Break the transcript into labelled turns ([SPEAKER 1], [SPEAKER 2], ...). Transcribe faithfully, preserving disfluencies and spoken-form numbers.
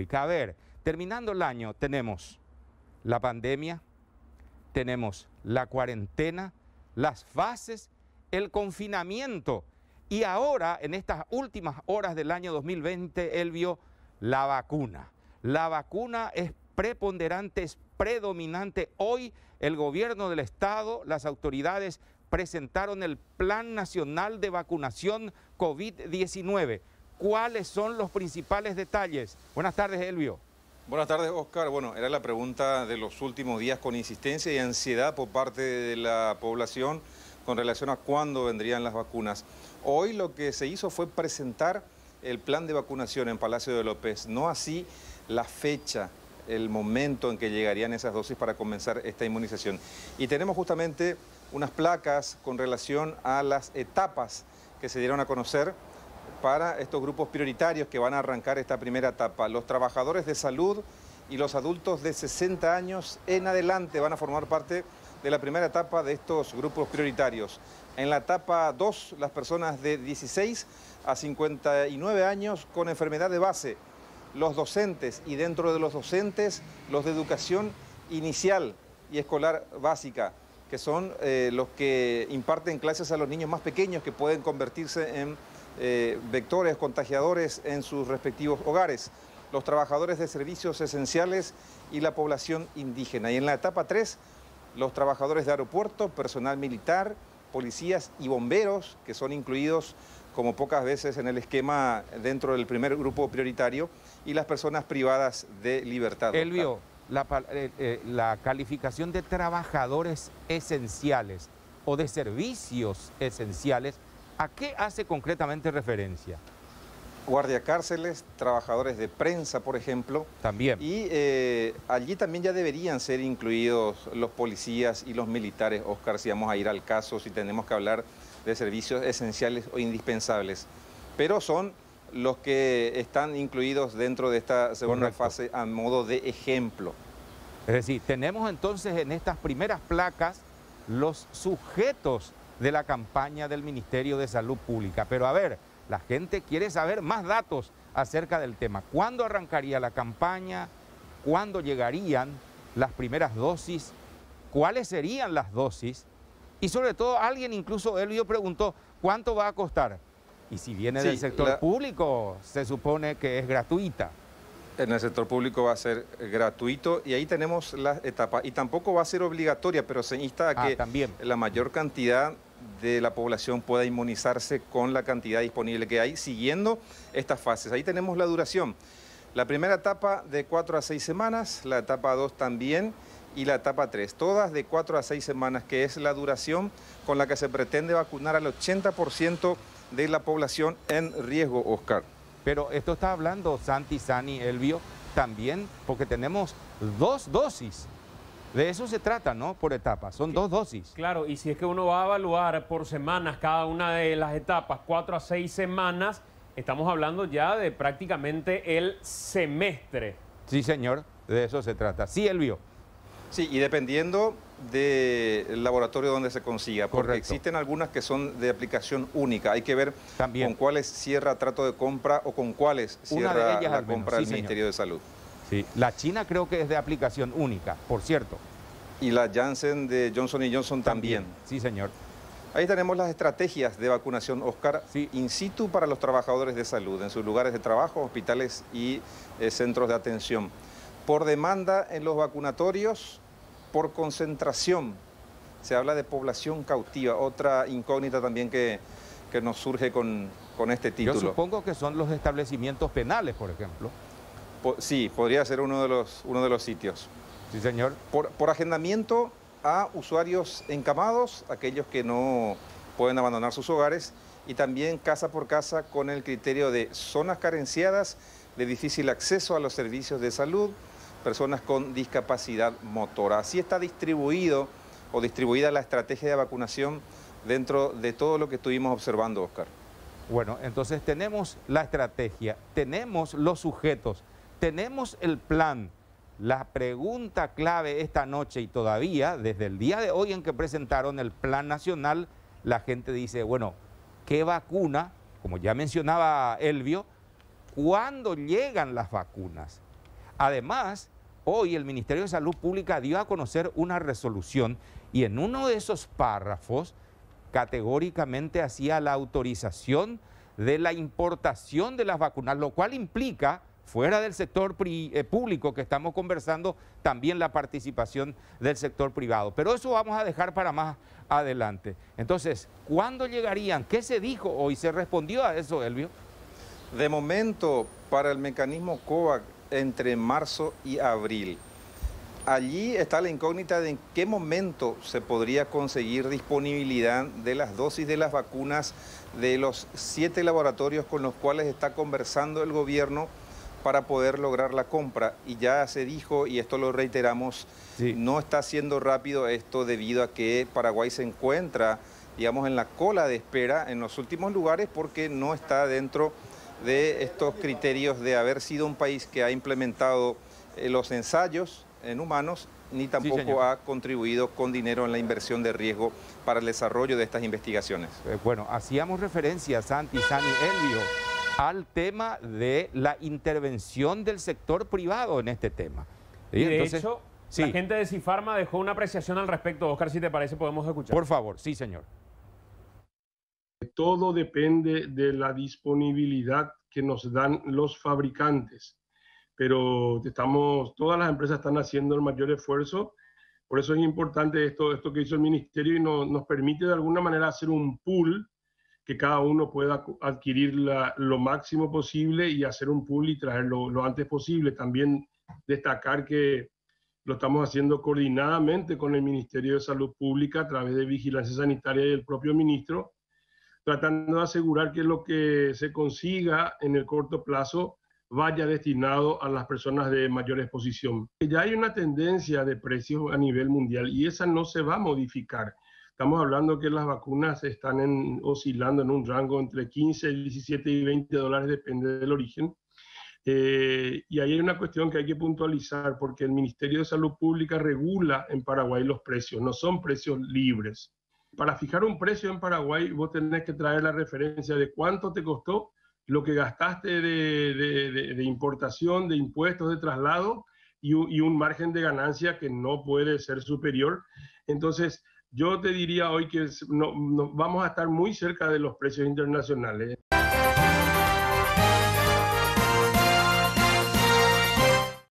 [SPEAKER 1] Pública. A ver, terminando el año tenemos la pandemia, tenemos la cuarentena, las fases, el confinamiento y ahora, en estas últimas horas del año dos mil veinte, Elvio, la vacuna. La vacuna es preponderante, es predominante. Hoy el gobierno del Estado, las autoridades presentaron el Plan Nacional de Vacunación COVID diecinueve. ¿Cuáles son los principales detalles? Buenas tardes, Elvio.
[SPEAKER 2] Buenas tardes, Oscar. Bueno, era la pregunta de los últimos días con insistencia y ansiedad por parte de la población con relación a cuándo vendrían las vacunas. Hoy lo que se hizo fue presentar el plan de vacunación en Palacio de López, no así la fecha, el momento en que llegarían esas dosis para comenzar esta inmunización. Y tenemos justamente unas placas con relación a las etapas que se dieron a conocer para estos grupos prioritarios que van a arrancar esta primera etapa. Los trabajadores de salud y los adultos de sesenta años en adelante van a formar parte de la primera etapa de estos grupos prioritarios. En la etapa dos, las personas de dieciséis a cincuenta y nueve años con enfermedad de base, los docentes y dentro de los docentes, los de educación inicial y escolar básica, que son eh, los que imparten clases a los niños más pequeños que pueden convertirse en eh, vectores contagiadores en sus respectivos hogares, los trabajadores de servicios esenciales y la población indígena. Y en la etapa tres, los trabajadores de aeropuerto, personal militar, policías y bomberos, que son incluidos como pocas veces en el esquema dentro del primer grupo prioritario, y las personas privadas de libertad.
[SPEAKER 1] Elvio, la, eh, eh, la calificación de trabajadores esenciales o de servicios esenciales, ¿a qué hace concretamente referencia?
[SPEAKER 2] Guardia cárceles, trabajadores de prensa, por ejemplo.
[SPEAKER 1] También.
[SPEAKER 2] Y eh, allí también ya deberían ser incluidos los policías y los militares, Oscar, si vamos a ir al caso, si tenemos que hablar de servicios esenciales o indispensables. Pero son los que están incluidos dentro de esta segunda
[SPEAKER 1] Correcto.
[SPEAKER 2] fase a modo de ejemplo.
[SPEAKER 1] Es decir, tenemos entonces en estas primeras placas los sujetos de la campaña del Ministerio de Salud Pública. Pero a ver, la gente quiere saber más datos acerca del tema. ¿Cuándo arrancaría la campaña? ¿Cuándo llegarían las primeras dosis? ¿Cuáles serían las dosis? Y sobre todo, alguien incluso, Elvio, preguntó, ¿cuánto va a costar? Y si viene
[SPEAKER 2] Sí,
[SPEAKER 1] del sector
[SPEAKER 2] la...
[SPEAKER 1] público, se supone que es gratuita.
[SPEAKER 2] En el sector público va a ser gratuito y ahí tenemos las etapas. Y tampoco va a ser obligatoria, pero se insta a
[SPEAKER 1] Ah,
[SPEAKER 2] que
[SPEAKER 1] también.
[SPEAKER 2] la mayor cantidad de la población pueda inmunizarse con la cantidad disponible que hay, siguiendo estas fases. Ahí tenemos la duración. La primera etapa de cuatro a seis semanas, la etapa dos también y la etapa tres. Todas de cuatro a seis semanas, que es la duración con la que se pretende vacunar al ochenta por ciento de la población en riesgo, Oscar.
[SPEAKER 1] Pero esto está hablando Santi, Sani, Elvio, también porque tenemos dos dosis. De eso se trata, ¿no? Por etapas, son dos dosis.
[SPEAKER 3] Claro, y si es que uno va a evaluar por semanas cada una de las etapas, cuatro a seis semanas, estamos hablando ya de prácticamente el semestre.
[SPEAKER 1] Sí, señor, de eso se trata. Sí, Elvio.
[SPEAKER 2] Sí, y dependiendo del laboratorio donde se consiga, porque
[SPEAKER 1] Correcto.
[SPEAKER 2] existen algunas que son de aplicación única. Hay que ver
[SPEAKER 1] También.
[SPEAKER 2] con cuáles cierra trato de compra o con cuáles
[SPEAKER 1] Una de
[SPEAKER 2] cierra
[SPEAKER 1] ellas
[SPEAKER 2] la
[SPEAKER 1] al menos,
[SPEAKER 2] compra
[SPEAKER 1] sí,
[SPEAKER 2] del
[SPEAKER 1] señor.
[SPEAKER 2] Ministerio de Salud.
[SPEAKER 1] Sí, la China creo que es de aplicación única, por cierto.
[SPEAKER 2] Y la Janssen de Johnson y Johnson también.
[SPEAKER 1] Sí, señor.
[SPEAKER 2] Ahí tenemos las estrategias de vacunación, Oscar,
[SPEAKER 1] Sí.
[SPEAKER 2] in situ para los trabajadores de salud, en sus lugares de trabajo, hospitales y eh, centros de atención. Por demanda en los vacunatorios, por concentración. Se habla de población cautiva, otra incógnita también que, que nos surge con, con este título.
[SPEAKER 1] Yo supongo que son los establecimientos penales, por ejemplo.
[SPEAKER 2] Po- sí, podría ser uno de los, uno de los sitios.
[SPEAKER 1] Sí, señor.
[SPEAKER 2] Por, por agendamiento a usuarios encamados, aquellos que no pueden abandonar sus hogares, y también casa por casa con el criterio de zonas carenciadas, de difícil acceso a los servicios de salud, personas con discapacidad motora. Así está distribuido o distribuida la estrategia de vacunación dentro de todo lo que estuvimos observando, Oscar.
[SPEAKER 1] Bueno, entonces tenemos la estrategia, tenemos los sujetos, tenemos el plan. La pregunta clave esta noche y todavía, desde el día de hoy en que presentaron el Plan Nacional, la gente dice, bueno, ¿qué vacuna? Como ya mencionaba Elvio, ¿cuándo llegan las vacunas? Además, hoy el Ministerio de Salud Pública dio a conocer una resolución y en uno de esos párrafos categóricamente hacía la autorización de la importación de las vacunas, lo cual implica, fuera del sector eh, público que estamos conversando, también la participación del sector privado. Pero eso vamos a dejar para más adelante. Entonces, ¿cuándo llegarían? ¿Qué se dijo hoy? ¿Se respondió a eso, Elvio?
[SPEAKER 2] De momento, para el mecanismo COVAX, entre marzo y abril. Allí está la incógnita de en qué momento se podría conseguir disponibilidad de las dosis de las vacunas de los siete laboratorios con los cuales está conversando el gobierno para poder lograr la compra. Y ya se dijo, y esto lo reiteramos, sí, no está siendo rápido esto debido a que Paraguay se encuentra, digamos, en la cola de espera en los últimos lugares porque no está dentro de estos criterios de haber sido un país que ha implementado eh, los ensayos en humanos, ni tampoco sí, ha contribuido con dinero en la inversión de riesgo para el desarrollo de estas investigaciones.
[SPEAKER 1] Eh, bueno, hacíamos referencia, Santi, Sani, Elvio, al tema de la intervención del sector privado en este tema.
[SPEAKER 3] Y de Entonces, hecho, sí, la gente de Cifarma dejó una apreciación al respecto. Oscar, si te parece, podemos escuchar.
[SPEAKER 1] Por favor, sí, señor.
[SPEAKER 4] Todo depende de la disponibilidad que nos dan los fabricantes, pero estamos, todas las empresas están haciendo el mayor esfuerzo, por eso es importante esto, esto que hizo el Ministerio y no, nos permite de alguna manera hacer un pool, que cada uno pueda adquirir la, lo máximo posible y hacer un pool y traerlo lo antes posible. También destacar que lo estamos haciendo coordinadamente con el Ministerio de Salud Pública a través de Vigilancia Sanitaria y el propio ministro, tratando de asegurar que lo que se consiga en el corto plazo vaya destinado a las personas de mayor exposición. Ya hay una tendencia de precios a nivel mundial y esa no se va a modificar. Estamos hablando que las vacunas están en, oscilando en un rango entre quince, diecisiete y veinte dólares, depende del origen. Eh, y ahí hay una cuestión que hay que puntualizar porque el Ministerio de Salud Pública regula en Paraguay los precios, no son precios libres. Para fijar un precio en Paraguay, vos tenés que traer la referencia de cuánto te costó lo que gastaste de, de, de, de importación, de impuestos, de traslado y, y un margen de ganancia que no puede ser superior. Entonces, yo te diría hoy que no, no, vamos a estar muy cerca de los precios internacionales.